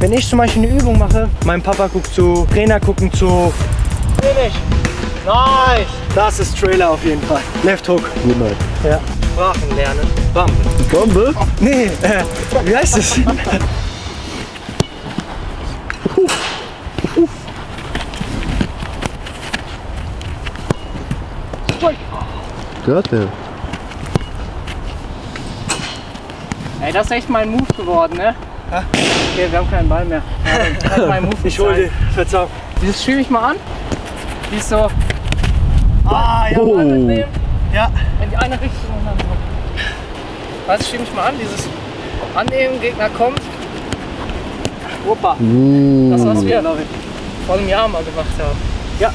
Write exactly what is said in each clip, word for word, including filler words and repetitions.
Wenn ich zum Beispiel eine Übung mache, mein Papa guckt zu, Trainer gucken zu. Finish. Nice. Das ist Trailer auf jeden Fall. Left Hook. Niemals. Ja. Sprachen lernen. Bambe. Bombe? Oh, nee, äh, wie heißt es? Gehört der? Ey, das ist echt mein Move geworden, ne? Ja? Okay, wir haben keinen Ball mehr. Ja, das ist mein Move. Ich hol den. Verzeihung. Dieses stream ich mal an. Die ist so. Ah, ja. Oh. Nehmen, Ja. in die eine Richtung und dann so. Also stream ich mal an. Dieses Annehmen, Gegner kommt. Opa. Mm. Das, was wir vor einem Jahr mal gemacht haben. Ja.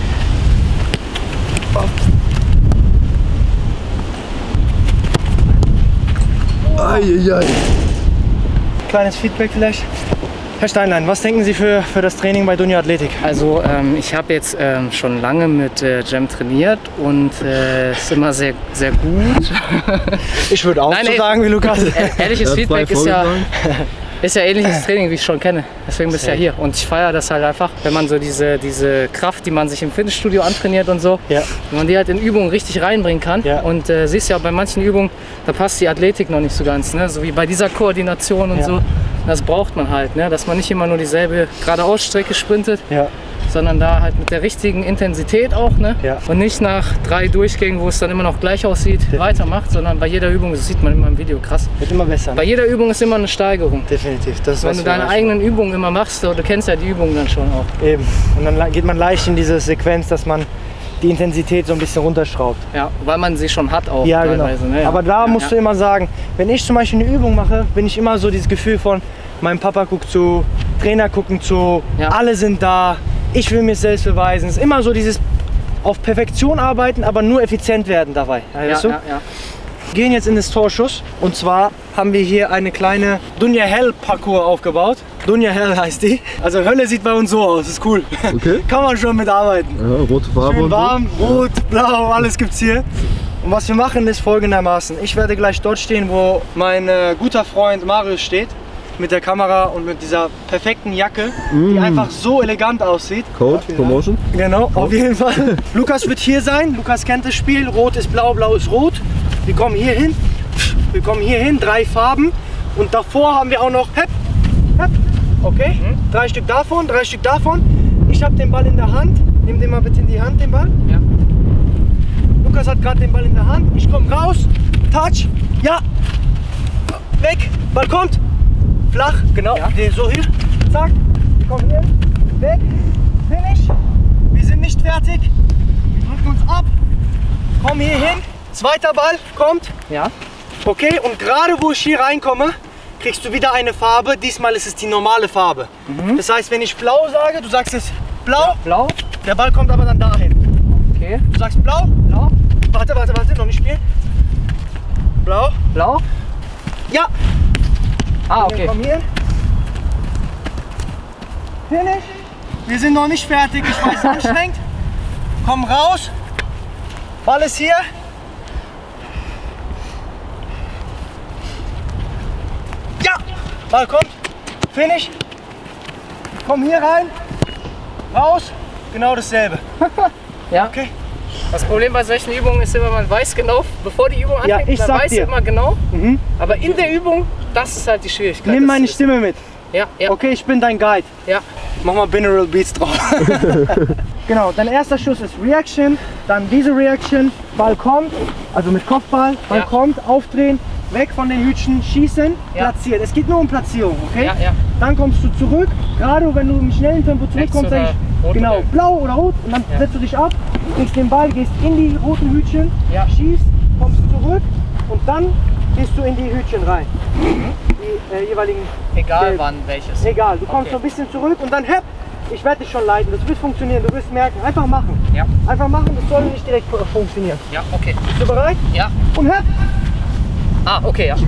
Eieiei. Kleines Feedback vielleicht. Herr Steinlein, was denken Sie für, für das Training bei Dunja Athletik? Also ähm, ich habe jetzt ähm, schon lange mit äh, Cem trainiert und es äh, ist immer sehr, sehr gut. Ich würde auch Nein, so ey, sagen wie Lukas. Ehrliches Ja, Feedback zwei ist ja, vorgetragen. ist ja ähnliches Training, wie ich schon kenne. Deswegen bist du ja hier. Und ich feiere das halt einfach, wenn man so diese, diese Kraft, die man sich im Fitnessstudio antrainiert und so, Ja. wenn man die halt in Übungen richtig reinbringen kann. Ja. Und äh, siehst ja, bei manchen Übungen, da passt die Athletik noch nicht so ganz. Ne? So wie bei dieser Koordination und Ja. so. Das braucht man halt, ne? Dass man nicht immer nur dieselbe Geradeausstrecke sprintet, Ja. sondern da halt mit der richtigen Intensität auch, ne? Ja. Und nicht nach drei Durchgängen, wo es dann immer noch gleich aussieht, weitermacht, sondern bei jeder Übung, das sieht man immer im Video krass, Wird immer besser. bei jeder Übung ist immer eine Steigerung. Definitiv. Das ist Wenn was du wir deine erreichen eigenen Übungen immer machst, so, du kennst ja die Übungen dann schon auch. wollen. Eben. Und dann geht man leicht in diese Sequenz, dass man die Intensität so ein bisschen runterschraubt. Ja, weil man sie schon hat auch Ja, genau. teilweise. Ne? Ja. Aber da ja, musst ja. du immer sagen, wenn ich zum Beispiel eine Übung mache, bin ich immer so dieses Gefühl von, mein Papa guckt zu, Trainer gucken zu, Ja. alle sind da, ich will mir selbst beweisen. Es ist immer so dieses auf Perfektion arbeiten, aber nur effizient werden dabei. Ja, Weißt du? ja, ja. Wir gehen jetzt in das Torschuss und zwar haben wir hier eine kleine Dunja Hell Parcours aufgebaut. Dunja Hell heißt die. Also Hölle sieht bei uns so aus, ist cool. Okay. Kann man schon mitarbeiten. Ja, rote Farbe Schön und so. warm, rot, blau, alles gibt's hier. Und was wir machen ist folgendermaßen. Ich werde gleich dort stehen, wo mein äh, guter Freund Marius steht. Mit der Kamera und mit dieser perfekten Jacke, die Mm. einfach so elegant aussieht. Code, Promotion. Genau, auf jeden Fall. Lukas wird hier sein. Lukas kennt das Spiel. Rot ist blau, blau ist rot. Wir kommen hier hin. Wir kommen hier hin. Drei Farben. Und davor haben wir auch noch Hepp, Hepp. Okay? Mhm. Drei Stück davon, drei Stück davon. Ich habe den Ball in der Hand. Nimm den mal bitte in die Hand, den Ball. Ja. Lukas hat gerade den Ball in der Hand. Ich komme raus. Touch. Ja. Weg. Ball kommt. Flach. Genau. Ja. Den so hier. Zack. Wir kommen hier. Weg. Finish. Wir sind nicht fertig. Wir drücken uns ab. Kommen hier hin. Zweiter Ball kommt. Ja. Okay. Und gerade wo ich hier reinkomme, kriegst du wieder eine Farbe. Diesmal ist es die normale Farbe. Mhm. Das heißt, wenn ich blau sage, du sagst es blau. Blau. Der Ball kommt aber dann dahin. Okay. Du sagst blau. Blau. Warte, warte, warte. Noch nicht spielen. Blau. Blau. Ja. Ah, okay. Komm hier. Finish. Wir sind noch nicht fertig. Ich weiß, anstrengend. Komm raus. Ball ist hier. Ja. Ball kommt. Finish. Komm hier rein. Raus. Genau dasselbe. Ja. Okay. Das Problem bei solchen Übungen ist immer, man weiß genau, bevor die Übung Ja, anfängt, ich man sag weiß dir. immer genau, Mhm. aber in der Übung, das ist halt die Schwierigkeit. Nimm das meine zu wissen. Stimme mit. Ja, ja, Okay, ich bin dein Guide. ja. Mach mal Binaural Beats drauf. Genau, dein erster Schuss ist Reaction, dann diese Reaction, Ball kommt, also mit Kopfball, Ball Ja. kommt, aufdrehen, weg von den Hütchen, schießen, Ja. platzieren. Es geht nur um Platzierung, okay? Ja, ja. Dann kommst du zurück, gerade wenn du im schnellen Tempo zurückkommst, oder sag ich, rot genau, oder- blau oder rot und dann Ja. setzt du dich ab, kriegst den Ball, gehst in die roten Hütchen, Ja. schießt, kommst zurück und dann gehst du in die Hütchen rein. Die äh, jeweiligen Egal Gelb. wann welches. Egal, du kommst Okay. so ein bisschen zurück und dann hepp. Ich werde dich schon leiten, das wird funktionieren, du wirst merken. Einfach machen. Ja, Einfach machen, das soll nicht direkt funktionieren. ja, okay. Bist du bereit? Ja. Und hepp! Ah, okay, ja.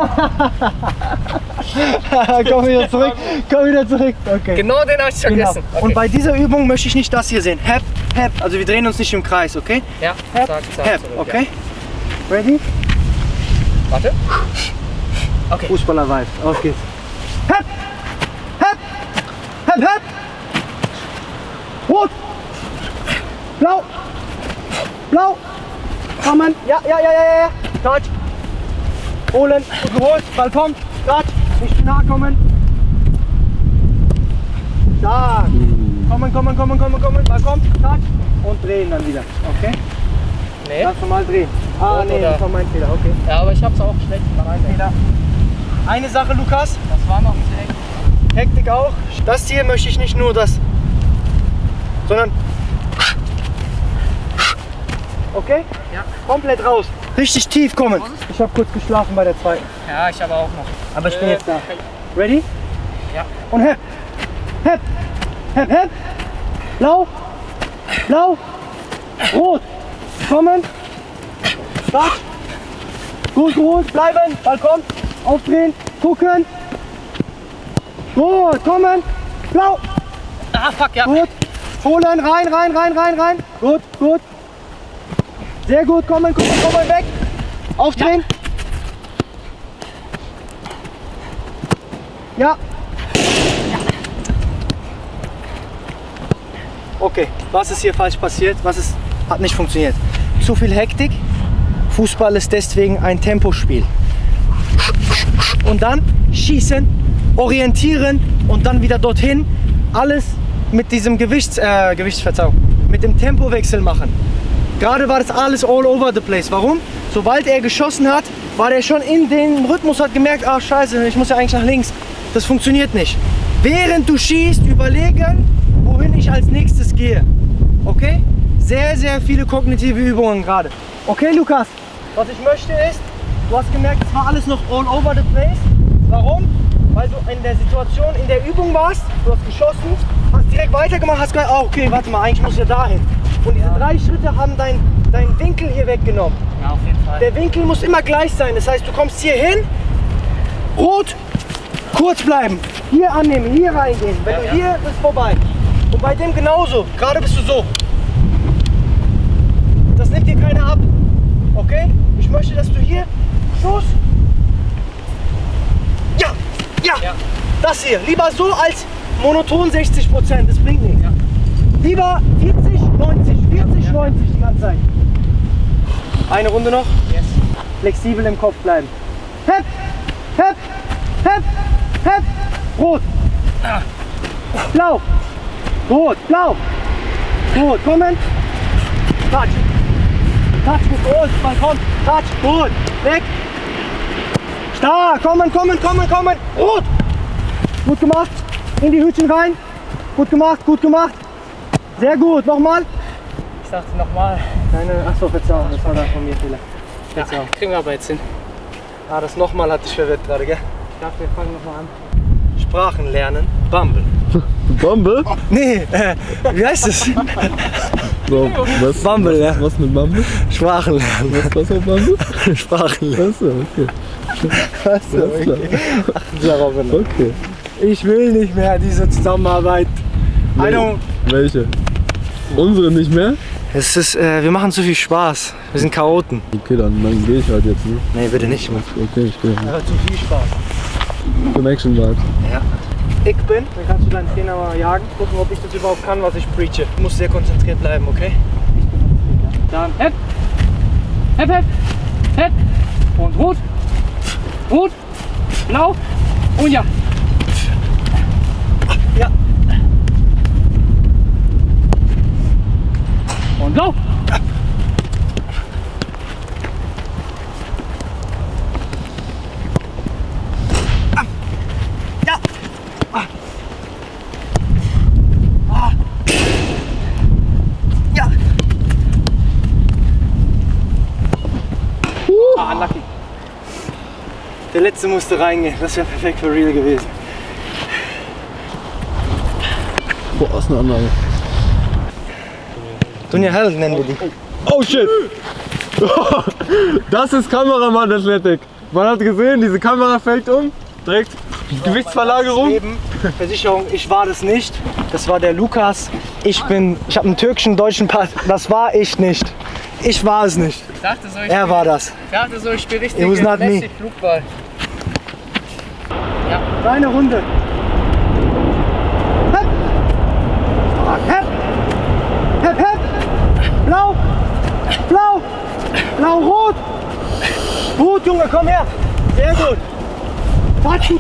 Komm wieder zurück, komm wieder zurück. Okay. Genau den habe ich Genau. vergessen. Okay. Und bei dieser Übung möchte ich nicht das hier sehen. Hepp, hepp. Also wir drehen uns nicht im Kreis, okay? ja, Hepp, zack, zack, hepp, zurück, okay? Ready? Ja. Warte. Okay. Fußballer-Vibe, auf geht's. Hepp, hepp, Blau. Blau. Kommen. Ja, ja, ja, ja, ja. Touch. Holen. Gut geholt. Ball kommt. Touch. Nicht zu nah kommen. Stark. Kommen, kommen, kommen, kommen, kommen. Ball kommt. Touch. Und drehen dann wieder. Okay? Nee. Ganz normal drehen. Ah, Rot nee, oder- das war mein Fehler. Okay. Ja, aber ich hab's auch schlecht gemacht. Fehler. Eine Sache, Lukas. Das war noch ein bisschen eng. Hektik auch. Das hier möchte ich nicht nur das, sondern okay? Ja. Komplett raus. Richtig tief kommen. Ich habe kurz geschlafen bei der zweiten. Ja, ich aber auch noch. Aber ich bin Äh, jetzt da. Ready? Ja. Und hepp. Hepp. Hepp, hepp. Blau. Blau. Rot. Kommen. Start. Gut, gut. Bleiben. Ball kommt. Aufdrehen. Gucken. Gut. Kommen. Blau. Ah, fuck, ja. Gut. Holen. Rein, rein, rein, rein, rein. Gut, gut. Sehr gut. Kommen, kommen, kommen. Weg. Aufdrehen. Ja. Okay, was ist hier falsch passiert? Was ist, hat nicht funktioniert? Zu viel Hektik. Fußball ist deswegen ein Tempospiel. Und dann schießen, orientieren und dann wieder dorthin. Alles mit diesem Gewichts, äh, Gewichtsverzeihung, mit dem Tempowechsel machen. Gerade war das alles all over the place. Warum? Sobald er geschossen hat, war er schon in den Rhythmus, hat gemerkt, ah scheiße, ich muss ja eigentlich nach links. Das funktioniert nicht. Während du schießt, überlegen, wohin ich als nächstes gehe. Okay? Sehr, sehr viele kognitive Übungen gerade. Okay, Lukas? Was ich möchte ist, du hast gemerkt, es war alles noch all over the place. Warum? Weil du in der Situation, in der Übung warst, du hast geschossen, hast direkt weitergemacht, hast gesagt, oh, okay, warte mal, eigentlich muss ich ja dahin. Und diese Ja. drei Schritte haben deinen dein Winkel hier weggenommen. Ja, auf jeden Fall. Der Winkel muss immer gleich sein. Das heißt, du kommst hier hin, rot, kurz bleiben, hier annehmen, hier reingehen. Wenn Ja, du ja. hier bist, vorbei. Und bei dem genauso. Gerade bist du so. Das nimmt dir keiner ab. Okay? Ich möchte, dass du hier Schuss. Ja, ja, Ja. das hier. Lieber so als monoton sechzig Prozent. Das bringt nichts. Ja. Lieber vierzig, neunzig, vierzig, neunzig die ganze Zeit. Eine Runde noch. Yes. Flexibel im Kopf bleiben. Hepp, hepp, hepp, hepp. Rot. Blau. Rot, blau. Rot, kommen. Touch. Touch, gut, rot, Ball kommt. Touch, gut. Weg. Stark, kommen, kommen, kommen, kommen. Rot. Gut gemacht. In die Hütchen rein. Gut gemacht, gut gemacht. Sehr gut, nochmal. Ich dachte nochmal. Deine, achso, Verzeihung, das war da von mir Fehler. Ja, Verzeihung. kriegen wir aber jetzt hin. Ah, das nochmal hat dich verwirrt gerade, gell? Ich dachte, wir fangen nochmal an. Sprachen lernen, Bumble. Bombe? Nee, äh, wie heißt es? So, was, Bumble, ja. was mit Bumble? Sprachen lernen. Was, was mit Bumble? Sprachen lernen. Achso, okay. Achso, Alles klar. okay. Okay. Ich will nicht mehr diese Zusammenarbeit. I don't. Welche? Unsere nicht mehr? Es ist, äh, wir machen zu viel Spaß. Wir sind Chaoten. Okay, dann, dann gehe ich halt jetzt, ne? Nee, bitte nicht. Mann. Okay, ich gehe. Aber zu viel Spaß. Connection Vibes. Ja. Ich bin, dann kannst du deinen Trainer mal jagen, gucken, ob ich das überhaupt kann, was ich preache. Du musst sehr konzentriert bleiben, okay? Dann hepp. Hepp, hepp. Hepp. Und rot. Rot. Blau. Und ja. Ja. Und blau. Ja. Ah. Ja. Ah, unlucky. Der letzte musste reingehen. Das wäre perfekt für Real gewesen. Boah, ist eine Anlage. Dunja Hell nennen wir die. Oh shit! Das ist Kameramann Athletik. Man hat gesehen, diese Kamera fällt um. Direkt Gewichtsverlagerung. Leben, Versicherung, ich war das nicht. Das war der Lukas. Ich bin, ich habe einen türkischen deutschen Pass. Das war ich nicht. Ich war es nicht. Ich dachte so, ich Er spiel- war das. Ich dachte so, ich spiele richtig It was not me. lässig Flugball. Ja. Deine Runde. Hepp. Hepp. Hepp, hepp.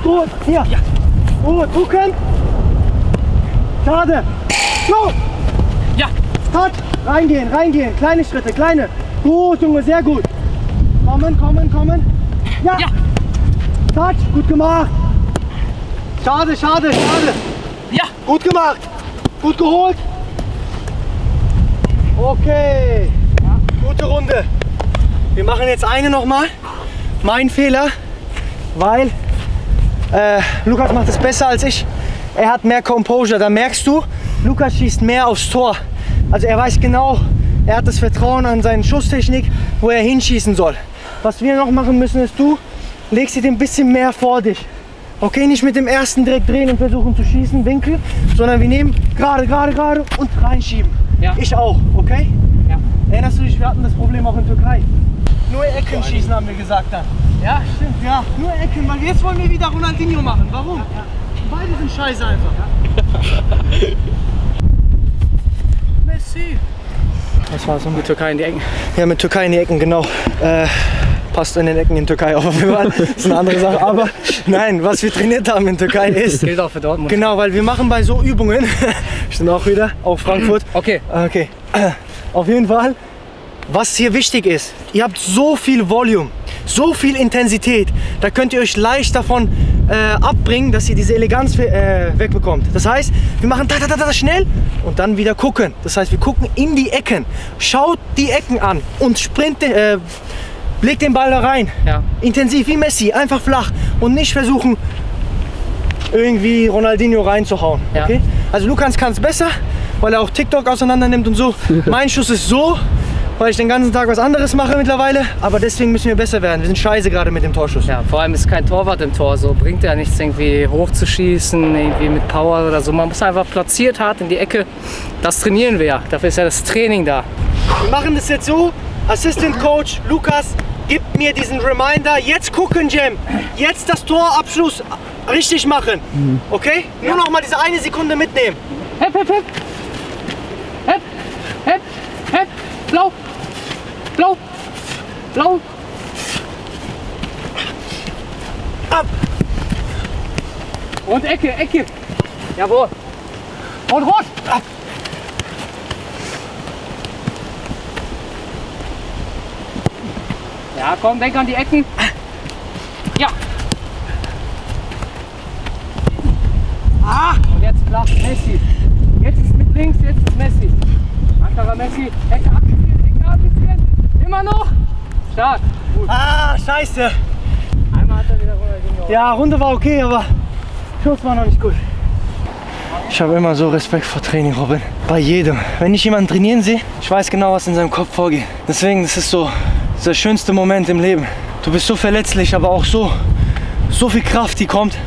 gut, hier. Ja. Gut, gucken. Schade. Go. Ja. Touch. Reingehen, reingehen. Kleine Schritte, kleine. Gut, Junge, sehr gut. Kommen, kommen, kommen. Ja. Ja. Touch, gut gemacht. Schade, schade, schade. Ja. Gut gemacht. Gut geholt. Okay. Gute Runde. Wir machen jetzt eine nochmal. Mein Fehler, weil äh, Lukas macht es besser als ich. Er hat mehr Composure. Da merkst du, Lukas schießt mehr aufs Tor. Also er weiß genau, er hat das Vertrauen an seine Schusstechnik, wo er hinschießen soll. Was wir noch machen müssen, ist, du legst dir ein bisschen mehr vor dich. Okay, nicht mit dem ersten direkt drehen und versuchen zu schießen, Winkel, sondern wir nehmen gerade, gerade, gerade und reinschieben. Ja. Ich auch, okay? Ja. Erinnerst du dich, wir hatten das Problem auch in Türkei. Nur Ecken schießen, haben wir gesagt dann. Ja, stimmt. Ja, nur Ecken, weil jetzt wollen wir wieder Ronaldinho machen. Warum? Ja. Beide sind scheiße einfach. Ja. Messi. Das war so mit Türkei in die Ecken. Ja, mit Türkei in die Ecken, genau. Äh, passt in den Ecken in Türkei auf jeden Fall. Das ist eine andere Sache. Aber nein, was wir trainiert haben in Türkei ist... Gilt auch für Dortmund. Genau, weil wir machen bei so Übungen, stimmt auch wieder, auch Frankfurt. Okay. Okay. Auf jeden Fall, was hier wichtig ist, ihr habt so viel Volume, so viel Intensität, da könnt ihr euch leicht davon äh, abbringen, dass ihr diese Eleganz äh, wegbekommt. Das heißt, wir machen da, da, da, da schnell und dann wieder gucken. Das heißt, wir gucken in die Ecken, schaut die Ecken an und sprint, äh, legt den Ball da rein. Ja. Intensiv wie Messi, einfach flach und nicht versuchen, irgendwie Ronaldinho reinzuhauen. Ja. Okay? Also Lukas kann es besser, weil er auch TikTok auseinander nimmt und so. Mein Schuss ist so, weil ich den ganzen Tag was anderes mache mittlerweile. Aber deswegen müssen wir besser werden. Wir sind scheiße gerade mit dem Torschuss. Ja, vor allem ist kein Torwart im Tor. So bringt ja nichts, irgendwie hochzuschießen, irgendwie mit Power oder so. Man muss einfach platziert hart in die Ecke. Das trainieren wir ja. Dafür ist ja das Training da. Wir machen das jetzt so. Assistant Coach Lukas gibt mir diesen Reminder. Jetzt gucken, Jam. Jetzt das Torabschluss richtig machen. Okay? Nur noch mal diese eine Sekunde mitnehmen. Hep, hep, hep. Hep, hep, hep. Blau. Blau. Blau. Ab. Und Ecke, Ecke. Jawohl. Und rot. Ab. Ja, komm, denk an die Ecken. Ja. Ah. Und jetzt flach Messi. Jetzt ist mit links, jetzt ist Messi. Ankara Messi. Ecke abgezielt, Ecke abgezielt. Immer noch. Stark. Gut. Ah, scheiße. Einmal hat er wieder Ronaldinho. Ja, Runde war okay, aber Schuss war noch nicht gut. Ich habe immer so Respekt vor Training, Robin. Bei jedem. Wenn ich jemanden trainieren sehe, ich weiß genau, was in seinem Kopf vorgeht. Deswegen, das ist so der schönste Moment im Leben. Du bist so verletzlich, aber auch so, so viel Kraft, die kommt.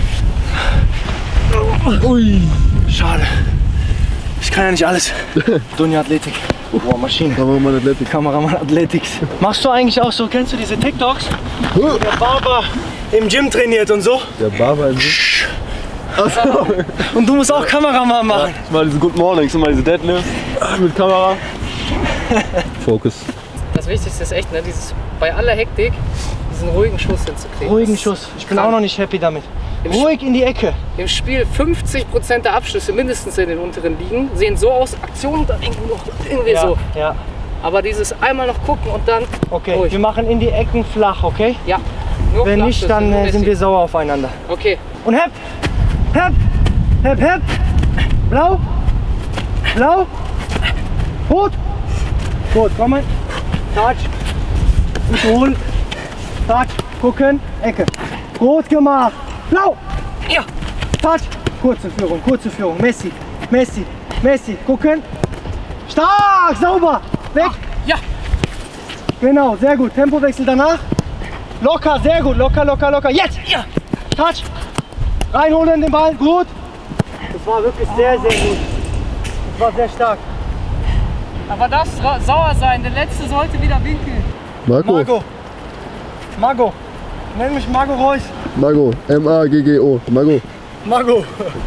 Ui, schade. Ich kann ja nicht alles. Dunja Athletik. Boah, Maschine. Kameramann Athletik. Kameramann Athletik. Machst du eigentlich auch so, kennst du diese TikToks? Wo der Barber im Gym trainiert und so? Der Barber im Gym. Achso. Und du musst auch Kameramann machen. Ich mache diese Good Mornings, immer diese Deadlifts mit Kamera. Fokus. Das Wichtigste ist echt, ne, dieses, bei aller Hektik diesen ruhigen Schuss hinzukriegen. Ruhigen Schuss. Ich bin Krank. auch noch nicht happy damit. Im Ruhig in die Ecke. Im Spiel fünfzig Prozent der Abschlüsse mindestens in den unteren Ligen sehen so aus, Aktionen da irgendwo noch irgendwie Ja, so. ja. Aber dieses einmal noch gucken und dann Okay, ruhig. wir machen in die Ecken flach, okay? Ja. Nur Wenn nicht, Flachschüsse, dann nur äh, Messi. sind wir sauer aufeinander. Okay. Und hep! Hep! Hep, hep! Blau! Blau! Rot! Rot, kommen! Touch! Nicht holen! Touch! Gucken! Ecke! Rot gemacht! Blau! Ja. Touch! Kurze Führung, kurze Führung. Messi! Messi! Messi! Gucken! Stark! Sauber! Weg! Ja. Genau, sehr gut. Tempowechsel danach. Locker, sehr gut. Locker, locker, locker. Jetzt! Ja. Touch! Reinholen den Ball. Gut! Das war wirklich sehr, sehr gut. Das war sehr stark. Aber das sauer sein, der letzte sollte wieder winkeln. Marco. Marco. Marco. Nenn mich Marco Reus. Marco. M A G G O. Marco. Marco.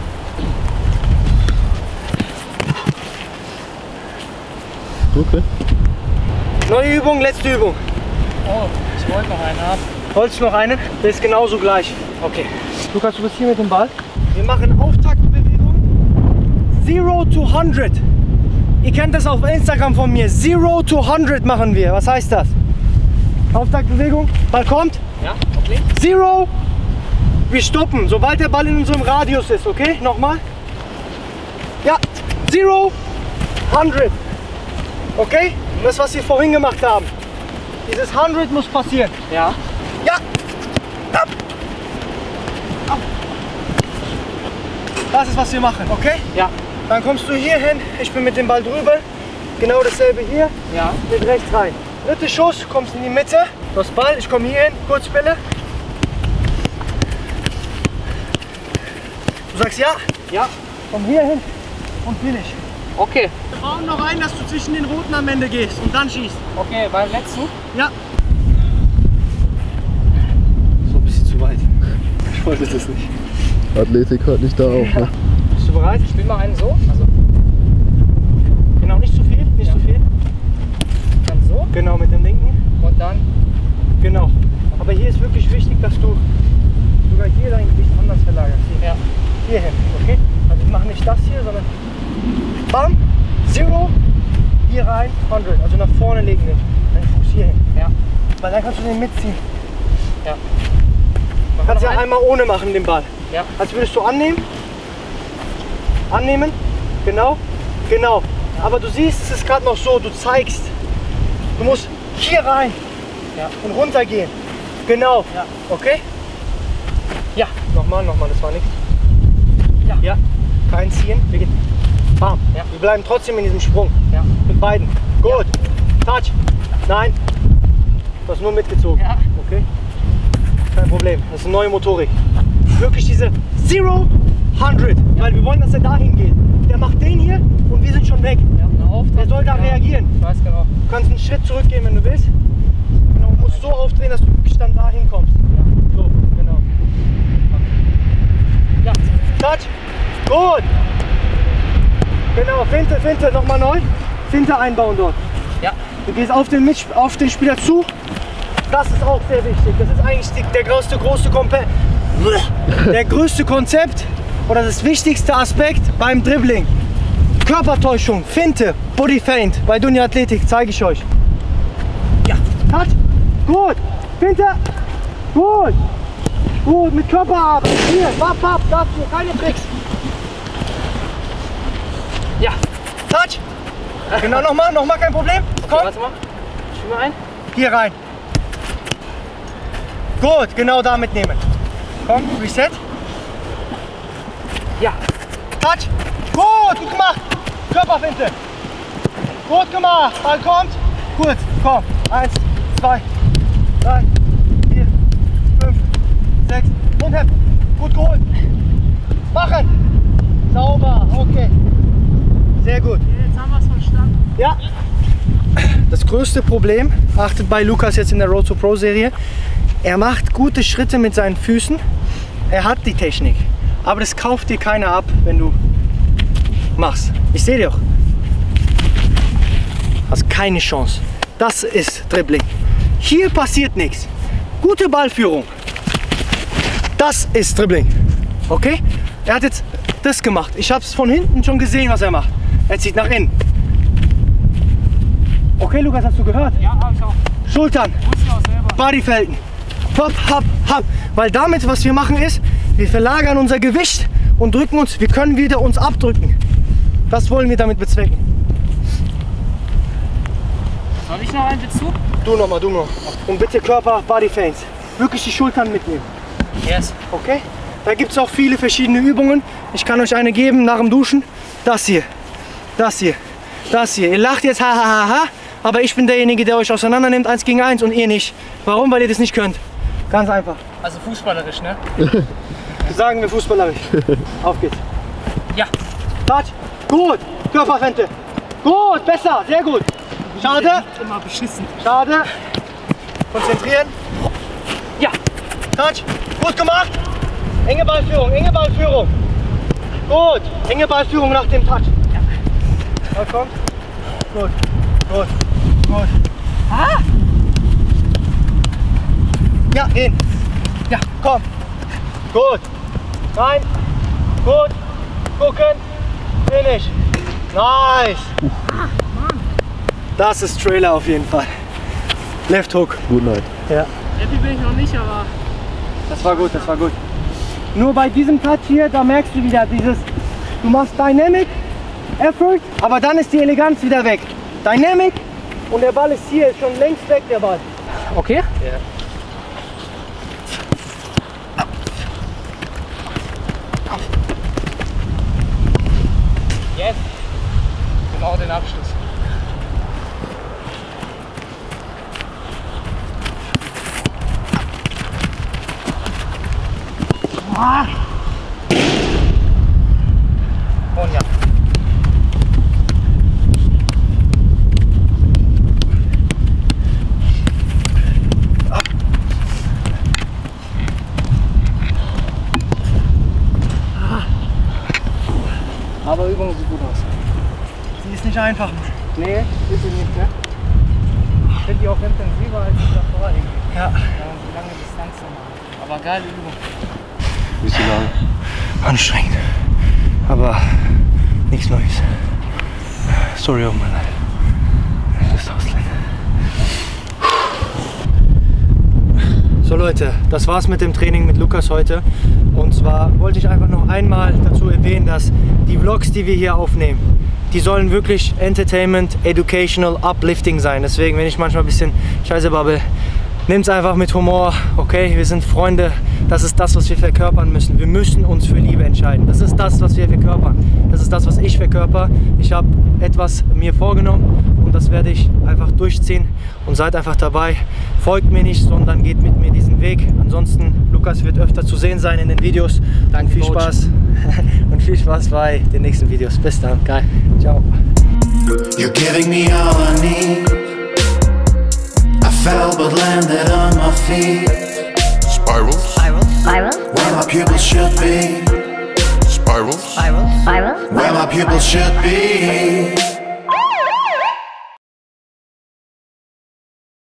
Okay. Neue Übung, letzte Übung. Oh, ich wollte noch einen haben. Wolltest du noch einen? Der ist genauso gleich. Okay. Lukas, du bist hier mit dem Ball. Wir machen Auftaktbewegung. Zero to hundred. Ihr kennt das auf Instagram von mir. Zero to hundred machen wir. Was heißt das? Auftaktbewegung. Ball kommt. Ja, okay. Zero. Wir stoppen, sobald der Ball in unserem Radius ist. Okay, nochmal. Ja, Zero, hundred. Okay, das, was wir vorhin gemacht haben. Dieses hundred muss passieren. Ja. Ja. Ab. Ab. Das ist, was wir machen, okay? Ja. Dann kommst du hier hin, ich bin mit dem Ball drüber. Genau dasselbe hier. Ja. Mit rechts rein. Dritter Schuss, kommst in die Mitte. Du hast Ball, ich komme hier hin, Kurzbälle. Du sagst ja? Ja. Komm hier hin und finish. Okay. Wir brauchen noch einen, dass du zwischen den Roten am Ende gehst und dann schießt. Okay, beim letzten? Ja. So ein bisschen zu weit. Ich wollte das nicht. Athletik hört nicht da auf. Ne? Bist du bereit? Ich spiel mal einen so. Also Genau, nicht zu viel, nicht Ja. zu viel. dann so Genau, mit dem linken. und dann. Genau. Aber hier ist wirklich wichtig, dass du sogar hier dein Gewicht anders verlagerst. Hier, Ja. hier hin, okay? Also wir machen nicht das hier, sondern bam, Zero, hier rein, hundred. Also nach vorne legen den, deinen Fuß hier hin. Ja. Weil dann kannst du den mitziehen. Ja. Du kannst ja einmal ohne machen, den Ball. Ja. Als würdest du annehmen. Annehmen. Genau. Genau. Aber du siehst, es ist gerade noch so, du zeigst. Du musst hier rein Ja. und runter gehen. Genau. Ja. Okay? Ja. Nochmal, nochmal, das war nichts. Ja. Ja. Reinziehen. Wir gehen. Bam. Ja. Wir bleiben trotzdem in diesem Sprung. Ja. Mit beiden. Gut. Touch. Nein. Du hast nur mitgezogen. Ja. Okay? Kein Problem. Das ist eine neue Motorik. Wirklich diese Zero, hundred. Weil wir wollen, dass er dahin geht. Der macht den hier und wir sind schon weg. Ja, eine Auftrag. Der soll da ja. reagieren. Ich weiß genau. Du kannst einen Schritt zurückgehen, wenn du willst. Genau, du musst so aufdrehen, dass du wirklich dann dahin kommst. Ja. So, genau. Ja. Touch. Gut. Genau, Finte, Finte, nochmal neu. Finte einbauen dort. Ja. Du gehst auf den, Mit auf den Spieler zu. Das ist auch sehr wichtig. Das ist eigentlich die, der größte, große Kompe der größte Konzept oder das wichtigste Aspekt beim Dribbling. Körpertäuschung, Finte, Body Feint. Bei Dunja Athletik zeige ich euch. Ja. Touch. Gut. Finte. Gut. Gut. Mit Körperarbeit. Hier. Bap, bap. Dazu. Keine Tricks. Ja. Touch. Genau, nochmal. Nochmal, kein Problem. Komm. Warte mal. Spiel mal ein. Hier rein. Gut, genau da mitnehmen. Komm, Reset. Ja. Touch. Gut, gut gemacht. Körperfinte. Gut gemacht. Ball kommt. Kurz, komm. Eins, zwei, drei, vier, fünf, sechs. Und hepp. Gut geholt. Machen. Sauber. Okay. Sehr gut. Jetzt haben wir es verstanden. Ja. Das größte Problem, achtet bei Lukas jetzt in der Road to Pro Serie, er macht gute Schritte mit seinen Füßen, er hat die Technik, aber das kauft dir keiner ab, wenn du machst. Ich sehe dich auch. Hast keine Chance. Das ist Dribbling. Hier passiert nichts. Gute Ballführung. Das ist Dribbling. Okay? Er hat jetzt das gemacht. Ich habe es von hinten schon gesehen, was er macht. Er zieht nach innen. Okay, Lukas, hast du gehört? Ja, hab ich auch. Schultern, Muss ich auch selber. Bodyfelden. Hopp, hopp, hopp. Weil damit, was wir machen, ist, wir verlagern unser Gewicht und drücken uns, wir können wieder uns abdrücken. Das wollen wir damit bezwecken. Soll ich noch einen Bezug? Du nochmal, du noch. Und bitte Körper, Bodyfeints. Wirklich die Schultern mitnehmen. Yes. Okay? Da gibt es auch viele verschiedene Übungen. Ich kann euch eine geben nach dem Duschen. Das hier, das hier, das hier. Ihr lacht jetzt, ha, ha, ha, ha. Aber ich bin derjenige, der euch auseinander nimmt, eins gegen eins und ihr nicht. Warum? Weil ihr das nicht könnt. Ganz einfach. Also fußballerisch, ne? Sagen wir fußballerisch. Auf geht's. Ja. Touch. Gut. Körperfente. Gut. Besser. Sehr gut. Schade. Immer beschissen. Schade. Konzentrieren. Ja. Touch. Gut gemacht. Enge Ballführung. Enge Ballführung. Gut. Enge Ballführung nach dem Touch. Ja. Ball kommt. Gut. Gut. Gut. Ah! Ja, gehen. Ja. Komm. Gut. Nein. Gut. Gucken. Finish. Nice. Das ist Trailer auf jeden Fall. Left Hook. Gut, Leute. Ja. Happy bin ich noch nicht, aber... Das war gut, das war gut. Nur bei diesem Touch hier, da merkst du wieder dieses, du machst Dynamic, Effort, aber dann ist die Eleganz wieder weg. Dynamic und der Ball ist hier, ist schon längst weg, der Ball. Okay? Ja. Yes. Genau den Abschluss. Ah. Und ja. Aber Übung sieht gut aus. Sie ist nicht einfach. Nee, ist sie nicht, ne? Ich finde die auch intensiver als die davor irgendwie. Ja. Ja, so lange Distanzen machen. Aber geile Übung. Bisschen lang. Anstrengend. Aber nichts Neues. Sorry auch mal. Das ist Ausländer. So Leute, das war's mit dem Training mit Lukas heute. Und zwar wollte ich einfach noch einmal dazu erwähnen, dass die Vlogs, die wir hier aufnehmen, die sollen wirklich Entertainment, Educational, Uplifting sein. Deswegen, wenn ich manchmal ein bisschen Scheiße babbel, nehmt es einfach mit Humor, okay? Wir sind Freunde, das ist das, was wir verkörpern müssen. Wir müssen uns für Liebe entscheiden. Das ist das, was wir verkörpern. Das ist das, was ich verkörper. Ich habe etwas mir vorgenommen und das werde ich einfach durchziehen. Und seid einfach dabei. Folgt mir nicht, sondern geht mit mir diesen Weg. Ansonsten, Lukas wird öfter zu sehen sein in den Videos. Danke, viel Coach. Spaß und viel Spaß bei den nächsten Videos. Bis dann. Geil. Ciao. You're giving me all I need. I fell but landed on my feet. Spirals, Spiral, spiral, Where my pupils should be. spirals, spiral, spiral. Where my pupils should be.